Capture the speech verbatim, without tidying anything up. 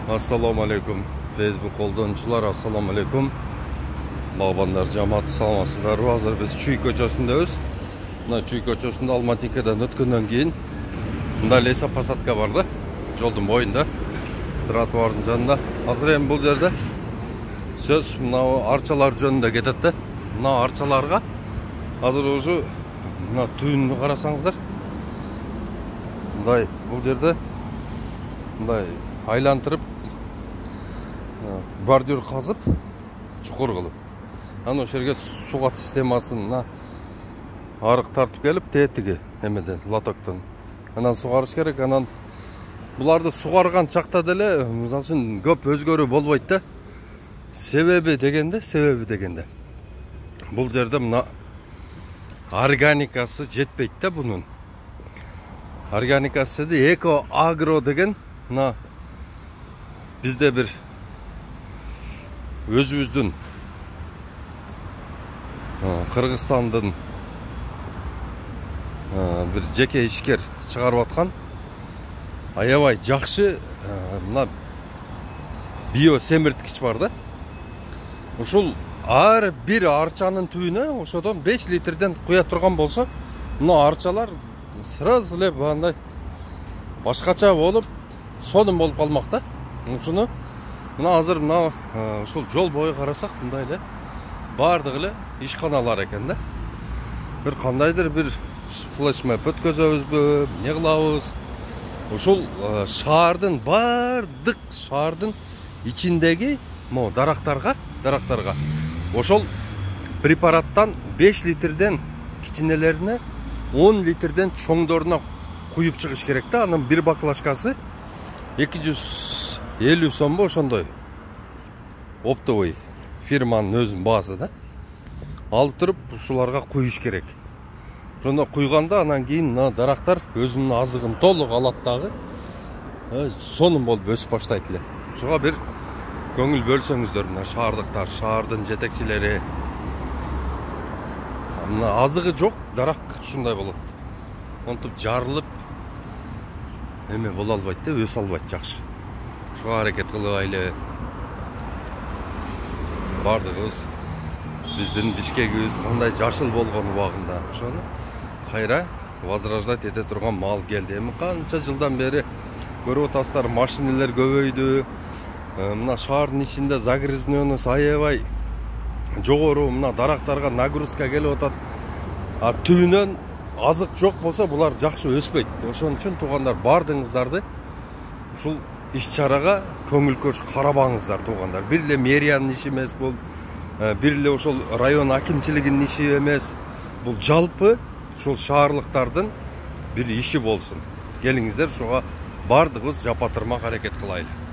Assalamu alaikum. Facebook қолданушылар, assalamu alaikum. Бағбандар жаматы саламатсыздар. Азыр біз Чүй көчөсүндөбүз. Мына Чүй көчөсүндө Алматикадан өткөндөн кийин мында леса посадка барды. Жолдун боюнда, тротуардын жанында. Азыр эми бул жерде сөз мына арчалар жөнүндө кетет да. Мына арчаларга азыр уже мына түйүнү карасаңыздар. Мындай бул жерде мындай айлантырып бордюр казып, чукур кылып. Анан ошол жерге сугат системасын арык тартып келип, тетиги эмеден, лотоктон. Анан сугарыш керек. Анан буларды сугарган чакта деле, мисалы үчүн көп өзгөрүү болбойт да. Себеби дегенде, себеби дегенде. Бул жерде мына органикасы жетпейт да бунун. Органикасы де эко агро деген мына бизде бир өзүбүздүн Кыргызстандын бир жеке ишкер чыгарып аткан аябай жакшы мына био семирткич бар да. Ушул ар бир арчанын түбүнө ошодон беш литрден куя турган болсо, мына арчалар сразу эле бандай башкача болуп, сонун болуп калмак да. Ушуну мына азыр мына ушул жол бою карасак, мындай эле бардыгы эле ишканалар экен да. Бир кандайдыр бир флешмеп өткөзөбүзбү, эмне кылабыз? Ушул шаардын бардык шаардын ичиндеги mo дарактарга, дарактарга ошол препараттан беш литрден кичинелерине он литрден чоңдоруна куюп чыгыш керек да. Анын бир баклажкасы эки жүз элүү сомбу ошондой. Оптовый фирманын өзүнүн баасы да. Алып туруп ушуларга куюш керек. Ошондо куйганда анан кийин мына дарактар өзүнүн азыгын толук алат дагы. Сонун болуп өсүп баштайт эле. Ушуга бир көңүл бөлсөңүздөр, мына шаардыктар, шаардын жетекчилери. Мына азыгы жок дарак ушундай болот. Онтуп жарылып эме боло албайт да, өсө албайт жакшы. Ушуга аракет кылыбайлы. Бардыгыбыз биздин Бишкегибиз кандай жашыл болгон убагында ошону кайра возрождать эте турган маал келди. Эми канча жылдан бери көрүп атасыздар, машиналар көбөйдү. Мына шаардын ичинде загрязненность аябай жогору, мына дарактарга нагрузка келип атат. А түбүнөн азык жок болсо булар жакшы өспөйт. Ошон үчүн туугандар, бардыгыңыздарды ушул иш-чарага көңүл көч карабаңыздар туугандар. Бир эле мэриянын иши эмес бул, бир эле ошол район акимчилигинин иши эмес. Бул жалпы ушул шаарлыктардын бир иши болсун. Келиңиздер, ушуга бардыгыбыз жапа турмак аракет кылайлы.